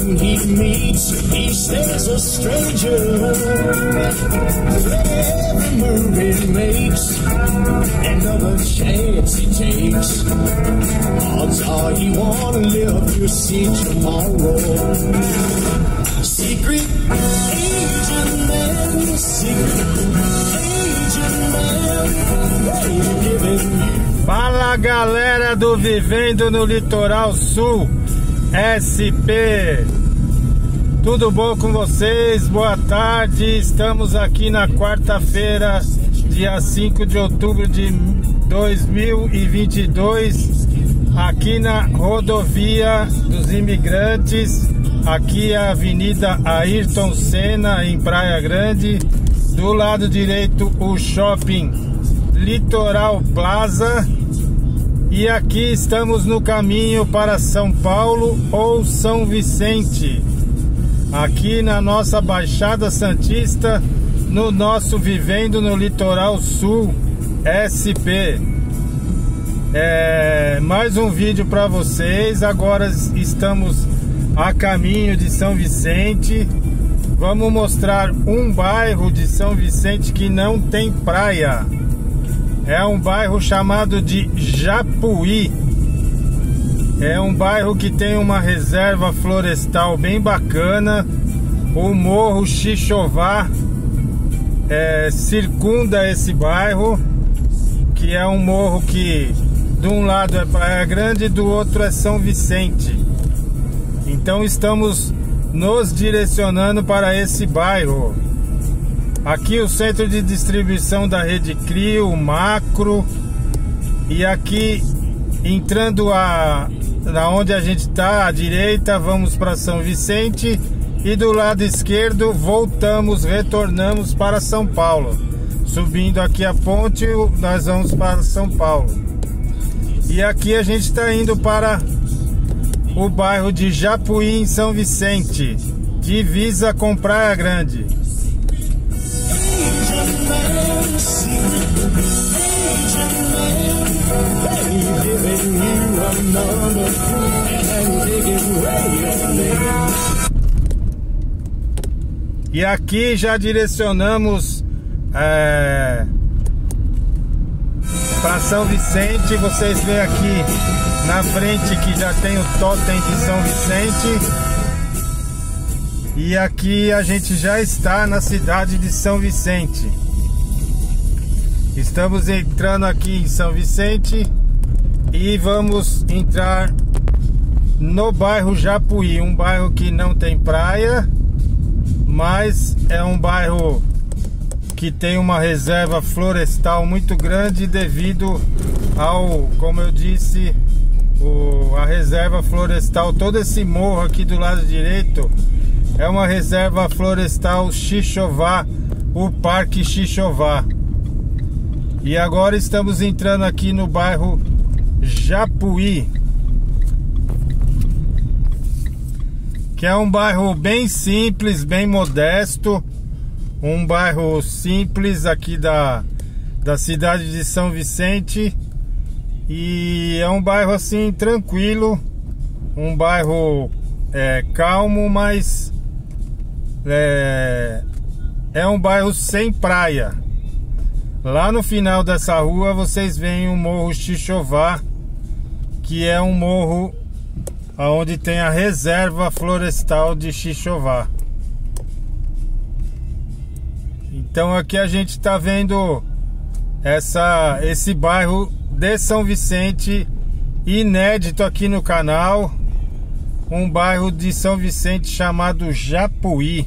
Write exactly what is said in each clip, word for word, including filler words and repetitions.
Everyone he meets, he stays a stranger. Every move he makes, another chance he takes. Odds are he wanna live to see tomorrow. Secret agent man, secret agent man, giving you. Fala galera do Vivendo no Litoral Sul, S P, tudo bom com vocês? Boa tarde, estamos aqui na quarta-feira, dia cinco de outubro de dois mil e vinte e dois, aqui na rodovia dos imigrantes, aqui é a Avenida Ayrton Senna, em Praia Grande, do lado direito o Shopping Litoral Plaza. E aqui estamos no caminho para São Paulo ou São Vicente, aqui na nossa Baixada Santista, no nosso Vivendo no Litoral Sul S P. É, mais um vídeo para vocês. Agora estamos a caminho de São Vicente. Vamos mostrar um bairro de São Vicente que não tem praia. É um bairro chamado de Japuí. É um bairro que tem uma reserva florestal bem bacana. O Morro Xixová é, circunda esse bairro, que é um morro que de um lado é Praia Grande e do outro é São Vicente. Então estamos nos direcionando para esse bairro. Aqui o centro de distribuição da Rede Crio, Macro. E aqui, entrando a, na onde a gente está, à direita, vamos para São Vicente. E do lado esquerdo, voltamos, retornamos para São Paulo. Subindo aqui a ponte, nós vamos para São Paulo. E aqui a gente está indo para o bairro de Japuí, em São Vicente, divisa com Praia Grande. E aqui já direcionamos é, para São Vicente. Vocês veem aqui na frente que já tem o totem de São Vicente. E aqui a gente já está na cidade de São Vicente. Estamos entrando aqui em São Vicente e vamos entrar no bairro Japuí, um bairro que não tem praia, mas é um bairro que tem uma reserva florestal muito grande devido ao, como eu disse, o, a reserva florestal. Todo esse morro aqui do lado direito é uma reserva florestal Xixová, o Parque Xixová. E agora estamos entrando aqui no bairro Japuí, que é um bairro bem simples, bem modesto. Um bairro simples aqui da, da cidade de São Vicente. E é um bairro assim tranquilo, um bairro é, calmo, mas é, é um bairro sem praia. Lá no final dessa rua vocês veem o Morro Xixová, que é um morro onde tem a reserva florestal de Xixová. Então aqui a gente está vendo essa, esse bairro de São Vicente, inédito aqui no canal. Um bairro de São Vicente chamado Japuí.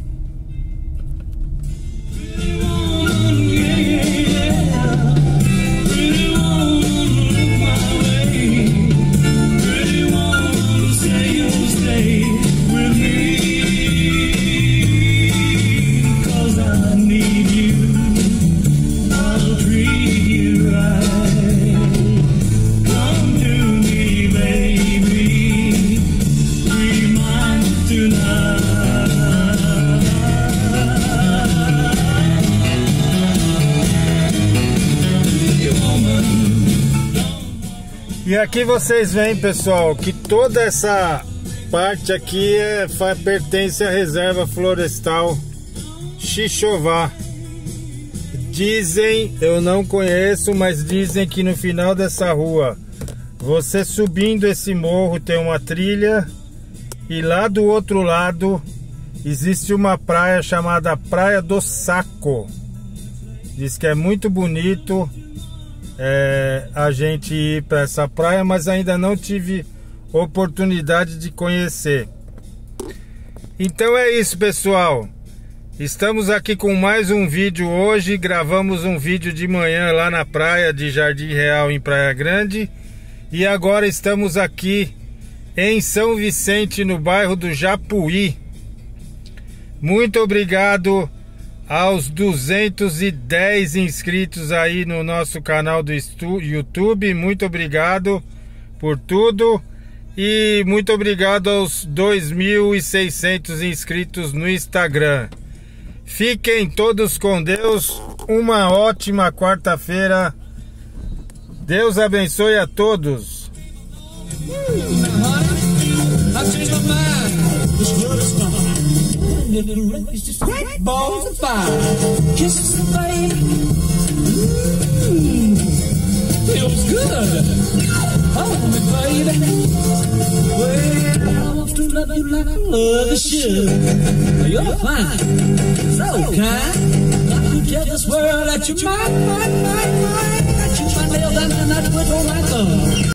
E aqui vocês veem, pessoal, que toda essa parte aqui é, pertence à reserva florestal Xixová. Dizem, eu não conheço, mas dizem que no final dessa rua, você subindo esse morro tem uma trilha e lá do outro lado existe uma praia chamada Praia do Saco. Diz que é muito bonito é, a gente ir para essa praia, mas ainda não tive oportunidade de conhecer. Então é isso, pessoal. Estamos aqui com mais um vídeo hoje. Gravamos um vídeo de manhã lá na praia de Jardim Real, em Praia Grande. E agora estamos aqui em São Vicente, no bairro do Japuí. Muito obrigado aos duzentos e dez inscritos aí no nosso canal do YouTube. Muito obrigado por tudo. E muito obrigado aos dois mil e seiscentos inscritos no Instagram. Fiquem todos com Deus. Uma ótima quarta-feira. Deus abençoe a todos. Love you like I love you should. You're fine, so kind. I could tell this world that you're mine, mine, mine, mine. That you my nails and that with all my love.